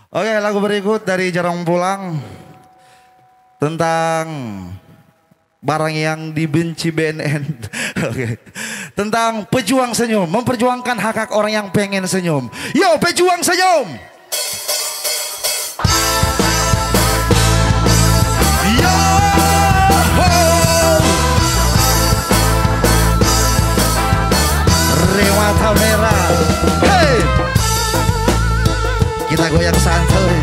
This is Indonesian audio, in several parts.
Oke, lagu berikut dari Jarang Pulang tentang barang yang dibenci BNN. Oke. Tentang pejuang senyum, memperjuangkan hak-hak orang yang pengen senyum. Yo, pejuang senyum. Yo, Rewata merah. Hey, kita goyang santai.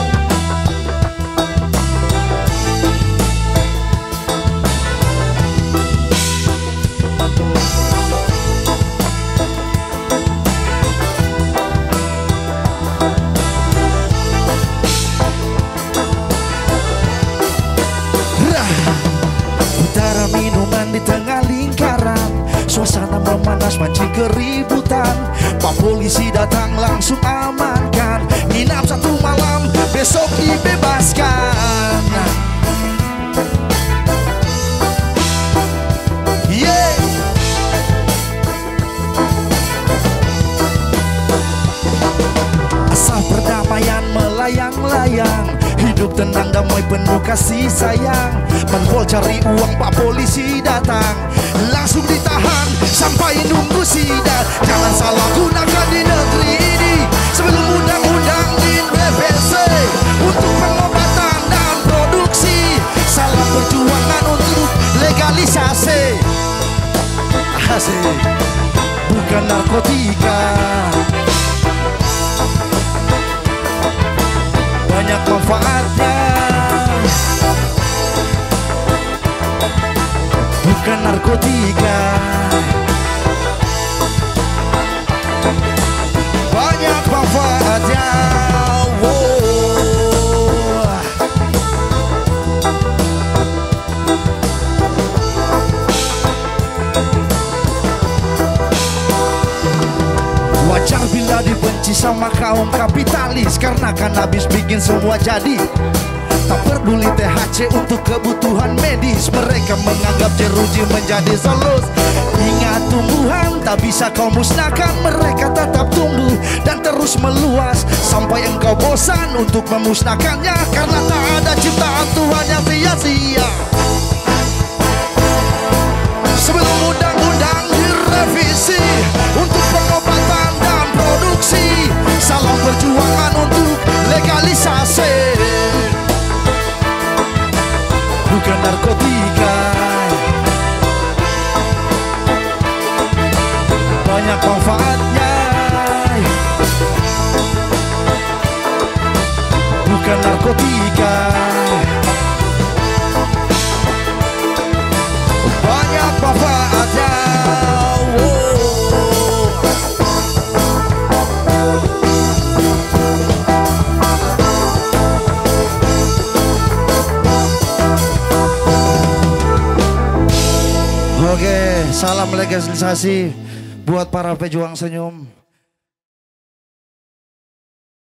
Utara minuman di tengah lingkaran, suasana memanas mancing keributan. Pak polisi datang langsung amankan, nginap satu malam besok dibebaskan. Yeah. Asal perdamaian melayang-layang, hidup tenang damai penuh kasih sayang. Menpol cari uang, Pak polisi datang, langsung ditahan sampai nunggu sidang. Jangan salah gunakan di negeri ini sebelum undang-undang direvisi untuk pengobatan dan produksi. Salam perjuangan untuk legalisasi. Asik, bukan narkotika. Banyak manfaatnya, bukan narkotika. Banyak manfaatnya. Wajar bila dibenci sama kaum kapitalis, karena kanabis bikin semua jadi. Tak peduli THC untuk kebutuhan medis, mereka menganggap jeruji menjadi solus. Ingat, tumbuhan tak bisa kau musnahkan, mereka tetap tumbuh dan terus meluas sampai engkau bosan untuk memusnahkannya, karena tak ada ciptaan Tuhan yang sia-sia. Sebelum undang-undang direvisi untuk pengobatan dan produksi, salam perjuangan untuk legalisasi. Bukan narkotika. Banyak manfaatnya, bukan narkotika. Banyak manfaatnya. Oke, salam legalisasi buat para pejuang senyum.